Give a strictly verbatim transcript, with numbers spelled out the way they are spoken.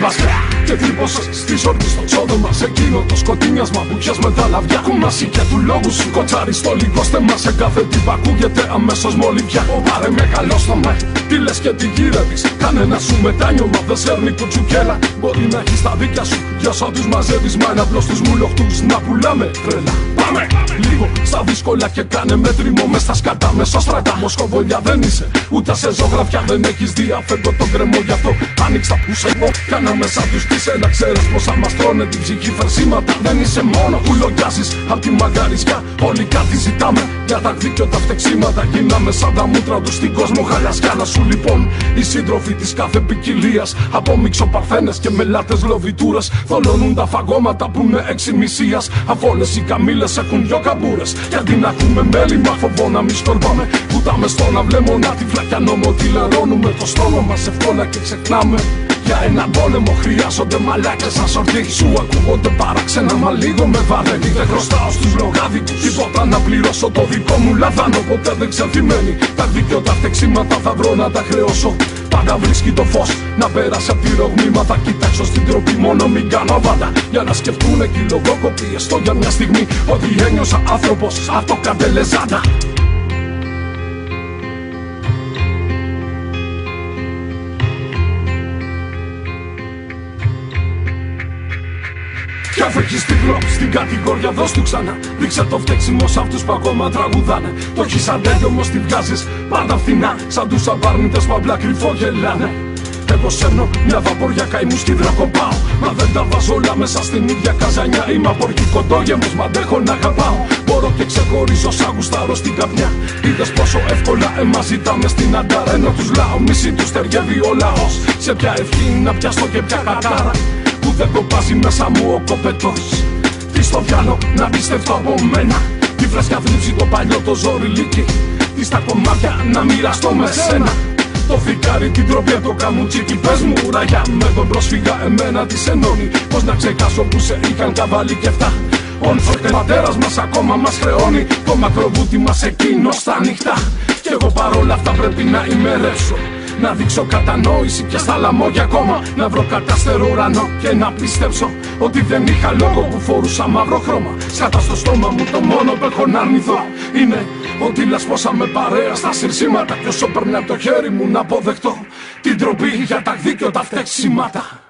βασιά. Και τρύπωσες στις όρκες στο ξόδο μας. Εκείνο το σκοτίνιασμα που πιες με τα λαβιά. Κουμάσι και του λόγου σου κοτσάρι στο λίγο στεμά. Σε κάθε τι που ακούγεται αμέσως μολυβιά. Ο πάρε με καλό στο μέ. Τι λες και τι γύρευες. Κανένα σου μετάνιωμα δεν σέρνει κουτσουκέλα. Μπορεί να έχεις τα δίκια σου. Για όσα τους μαζεύεις μα είναι απλώς τους μουλοχτούς να πουλάμε τρελά. Πάμε! Λίγο στα δύσκολα και κάνε μέτρημο μες στα σκατά. Μέσω στρατά μοσκοβολιά δεν είσαι. Ούτε σε ζωγραφιά δεν έχεις δει αφέντο τον κρεμό. Γι' αυτό άνοιξα που σε εγώ. Κάνα μέσα τους τι σε να ξέρεις πως άμα στρώνε την ψυχή φερσίματα. Δεν είσαι μόνο που λογιάζεις απ' τη μαγκαρισιά. Όλοι κάτι ζητάμε για τα δίκιο τα φτεξίματα. Γίναμε σαν τα μούτρα τους στην κόσμο χαλιασιά. Να σου λοιπόν οι σύντροφοι της κάθε ποικιλίας. Από μιξοπαρθένες και μελάτες λοβιτούρες. Θολώνουν τα φαγώματα που είναι έξι μισίας. Αφ' όλες οι καμήλες έχουν δυο καμπούρες. Και αντί να ακούμε μέλημα φοβό να μη σκορπάμε. Πουτάμε στον αυλέμονα τη φλακιά νόμο. Τι λερώνουμε το στόμα μας εύκολα και ξεχνάμε. Για έναν πόλεμο χρειάζονται μαλάκες σαν σορτή. Σου ακούγονται παράξενα μα λίγο με βαραίνει. Δεν χρωστάω στους λογάδικους τίποτα να πληρώσω το δικό μου λαδάνο. Ποτέ δεν ξεφτυμένει. Τα δίκιο τα φτεξίματα θα βρω να τα χρεώσω. Πάντα βρίσκει το φως να πέρασε απ' τη ρογμή. Μα θα κοιτάξω στην τροπή μόνο μην κάνω αβάντα. Για να σκεφτούνε κι οι λογόκοποι έστω για μια στιγμή ότι ένιωσα άνθρωπος αυτό καντελεζάντα. Κι αφού έχεις την γλώπη στην κατηγορία δώσ' του ξανά. Δείξε το φταίξιμο σ' αυτούς που ακόμα τραγουδάνε. Το έχεις αντέλει όμως τη βγάζεις πάντα φθηνά. Σαν τους απάρνητες που απλά κρυφό γελάνε. Εγώ σέρνω μια βαποριά καημούς κι δρακοπάω. Μα δεν τα βάζω όλα μέσα στην ίδια καζανιά. Είμαι απορκή κοντόγεμος μ' αντέχω να αγαπάω. Μπορώ και ξεχωρίζω σαν γουστάρω στην καπνιά. Είδες πόσο εύκολα εμάς ζητάμε στην αντάρα. Ενώ τους λαό μισή τους ταιριεύει ο λαός. Σε ποια ευχή να πιαστώ και ποια κατάρα. Που δεν κοπάζει μέσα μου ο κοπετός. Τι στο διάλο να πιστευτώ από μένα. Τη φρέσκια θλίψη το παλιό το ζόρι λύκει. Τι στα κομμάτια να μοιραστώ με σένα. Το φικάρι την τροπιά το καμουτσίκι. Πες μου ραγιά με τον πρόσφυγα εμένα της ενώνει. Πως να ξεχάσω που σε είχαν καβάλει και αυτά. Ο πατέρας μας ακόμα μας χρεώνει. Το μακροβούτι μας εκείνο στα νυχτά. Κι εγώ παρόλα αυτά πρέπει να ημερεύσω. Να δείξω κατανόηση και στα λαμόγια ακόμα. Να βρω κατάστερο ουρανό και να πιστέψω ότι δεν είχα λόγο που φορούσα μαύρο χρώμα. Σκάτα στο στόμα μου το μόνο που έχω να αρνηθώ είναι ότι λασπώσαμε παρέα στα συρσήματα. Κι όσο περνάει από το χέρι μου να αποδεχτώ την τροπή για τα δίκιο τα φταίξιματα.